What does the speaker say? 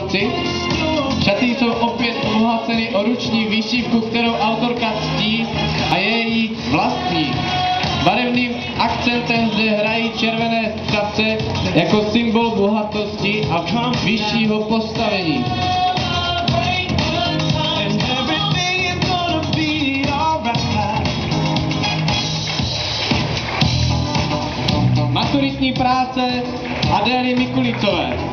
borci. Šaty jsou opět obohaceny o ruční výšivku, kterou autorka ctí a je její vlastní. Barevným akcentem zde hrají červené kapce jako symbol bohatosti a vyššího postavení. Maturitní práce Adély Mikulicové.